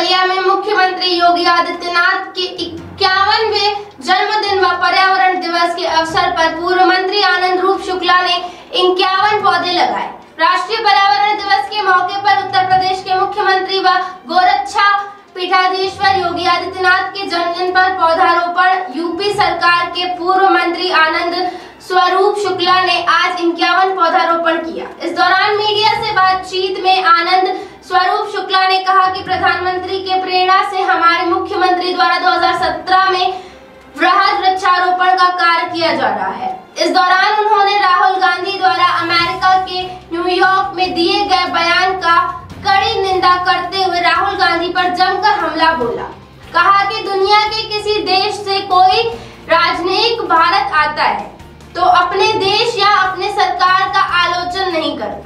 बलिया में मुख्यमंत्री योगी आदित्यनाथ के 51वें जन्मदिन व पर्यावरण दिवस के अवसर पर पूर्व मंत्री आनंद रूप शुक्ला ने 51 पौधे लगाए। राष्ट्रीय पर्यावरण दिवस के मौके पर उत्तर प्रदेश के मुख्यमंत्री व गोरक्षा पीठाधीश्वर योगी आदित्यनाथ के जन्मदिन पर पौधारोपण यूपी सरकार के पूर्व मंत्री आनंद स्वरूप शुक्ला ने आज 51 पौधारोपण किया। इस दौरान मीडिया से बातचीत में आनंद स्वरूप शुक्ला ने कहा कि प्रधानमंत्री के प्रेरणा से हमारे मुख्यमंत्री द्वारा 2017 में वृहद वृक्षारोपण का कार्य किया जा रहा है। इस दौरान उन्होंने राहुल गांधी द्वारा अमेरिका के न्यूयॉर्क में दिए गए बयान का कड़ी निंदा करते हुए राहुल गांधी पर जमकर हमला बोला। कहा कि दुनिया के किसी देश से कोई राजनयिक भारत आता है तो अपने देश या अपने सरकार का आलोचना नहीं करता।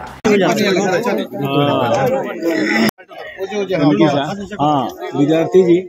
विद्यार्थी जी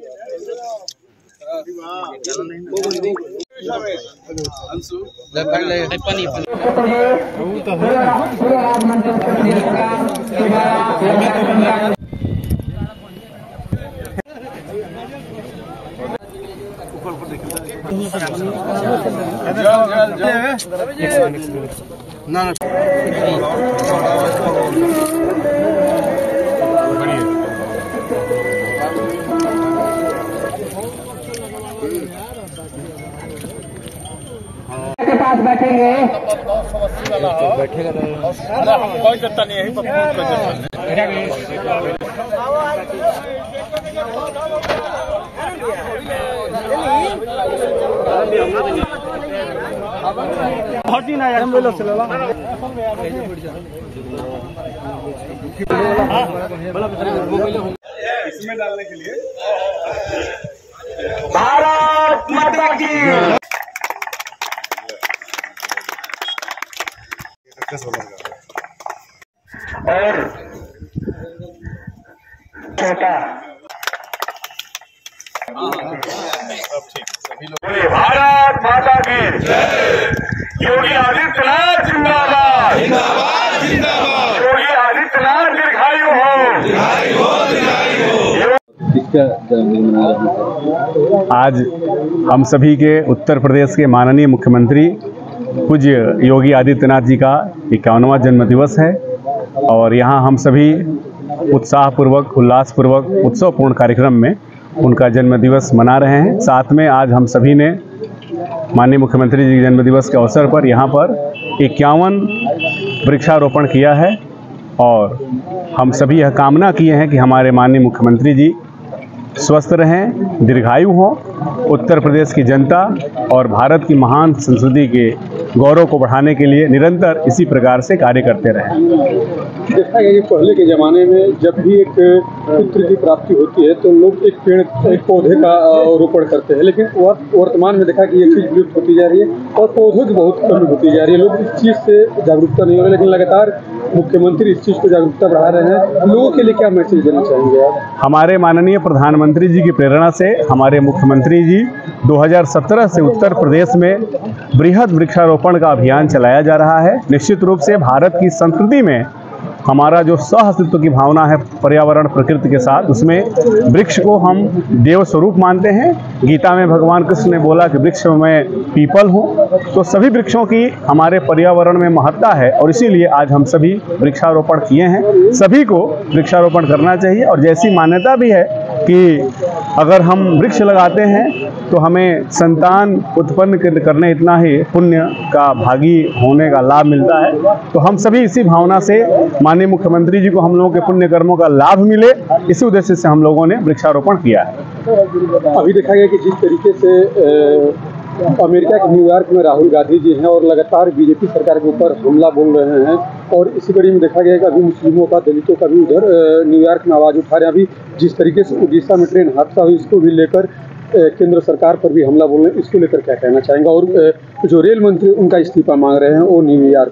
के पास बैठेंगे कोई करता नहीं है बहुत ही ना यार इसमें डालने के लिए भारत माता की और छोटा भारत माता की योगी आदित्यनाथ जिंदाबाद जिंदाबाद योगी आदित्यनाथ दीर्घायु हो। किसका जन्मदिन मना रहे हैं? आज हम सभी के उत्तर प्रदेश के माननीय मुख्यमंत्री पूज्य योगी आदित्यनाथ जी का 51वां जन्म दिवस है और यहाँ हम सभी उत्साहपूर्वक उल्लासपूर्वक उत्सवपूर्ण कार्यक्रम में उनका जन्म दिवस मना रहे हैं। साथ में आज हम सभी ने माननीय मुख्यमंत्री जी के जन्म दिवस के अवसर पर यहाँ पर 51 वृक्षारोपण किया है और हम सभी यह कामना किए हैं कि हमारे माननीय मुख्यमंत्री जी स्वस्थ रहें, दीर्घायु हों, उत्तर प्रदेश की जनता और भारत की महान संस्कृति के गौरव को बढ़ाने के लिए निरंतर इसी प्रकार से कार्य करते रहें। देखा गया कि पहले के ज़माने में जब भी एक पुत्र की प्राप्ति होती है तो लोग एक पौधे का रोपण करते हैं, लेकिन वर्तमान में देखा कि ये चीज़ विलुप्त होती जा रही है और पौधों की बहुत कमी होती जा रही है। लोग इस चीज़ से जागरूकता नहीं हो रहे, लेकिन लगातार मुख्यमंत्री इस चीज़ को जागरूकता बढ़ा रहे हैं। लोगों के लिए क्या मैसेज देना चाहेंगे आप? हमारे माननीय प्रधानमंत्री जी की प्रेरणा से हमारे मुख्यमंत्री जी 2017 से उत्तर प्रदेश में बृहद वृक्षारोपण का अभियान चलाया जा रहा है। निश्चित रूप से भारत की संस्कृति में हमारा जो सह-अस्तित्व की भावना है पर्यावरण प्रकृति के साथ, उसमें वृक्ष को हम देव स्वरूप मानते हैं। गीता में भगवान कृष्ण ने बोला कि वृक्ष में पीपल हूँ, तो सभी वृक्षों की हमारे पर्यावरण में महत्ता है और इसीलिए आज हम सभी वृक्षारोपण किए हैं। सभी को वृक्षारोपण करना चाहिए और जैसी मान्यता भी है कि अगर हम वृक्ष लगाते हैं तो हमें संतान उत्पन्न करने इतना ही पुण्य का भागी होने का लाभ मिलता है। तो हम सभी इसी भावना से माननीय मुख्यमंत्री जी को हम लोगों के पुण्य कर्मों का लाभ मिले, इसी उद्देश्य से हम लोगों ने वृक्षारोपण किया है। अभी देखा गया कि जिस तरीके से अमेरिका के न्यूयॉर्क में राहुल गांधी जी हैं और लगातार बीजेपी सरकार के ऊपर हमला बोल रहे हैं और इसी कड़ी में देखा गया कि अभी मुस्लिमों का, दलितों का भी उधर न्यूयॉर्क में आवाज़ उठा रहे हैं। अभी जिस तरीके से उड़ीसा में ट्रेन हादसा हुई, इसको भी लेकर केंद्र सरकार पर भी हमला बोल रहे हैं, इसको लेकर क्या कहना चाहेंगे? और जो रेल मंत्री उनका इस्तीफा मांग रहे हैं वो न्यूयॉर्क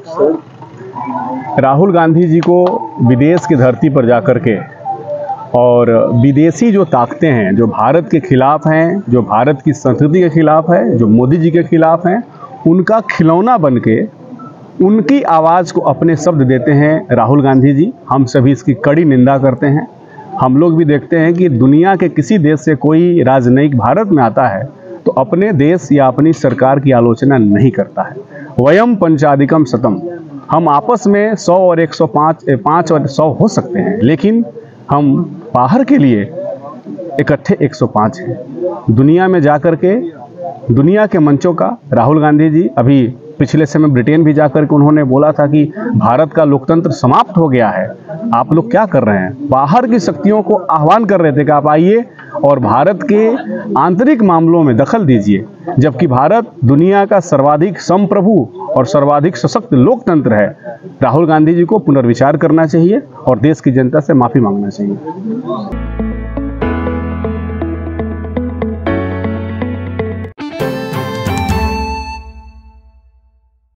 से। राहुल गांधी जी को विदेश की धरती पर जाकर के और विदेशी जो ताकतें हैं, जो भारत के खिलाफ हैं, जो भारत की संस्कृति के खिलाफ है, जो मोदी जी के खिलाफ हैं, उनका खिलौना बन के उनकी आवाज़ को अपने शब्द देते हैं राहुल गांधी जी। हम सभी इसकी कड़ी निंदा करते हैं। हम लोग भी देखते हैं कि दुनिया के किसी देश से कोई राजनयिक भारत में आता है तो अपने देश या अपनी सरकार की आलोचना नहीं करता है। वयम पंचाधिकम शतम, हम आपस में 100 और 105 और 100 हो सकते हैं, लेकिन हम बाहर के लिए इकट्ठे 105 हैं। दुनिया में जाकर के दुनिया के मंचों का राहुल गांधी जी अभी पिछले समय ब्रिटेन भी जाकर के उन्होंने बोला था कि भारत का लोकतंत्र समाप्त हो गया है। आप लोग क्या कर रहे हैं? बाहर की शक्तियों को आह्वान कर रहे थे कि आप आइए और भारत के आंतरिक मामलों में दखल दीजिए, जबकि भारत दुनिया का सर्वाधिक संप्रभु और सर्वाधिक सशक्त लोकतंत्र है। राहुल गांधी जी को पुनर्विचार करना चाहिए और देश की जनता से माफी मांगना चाहिए।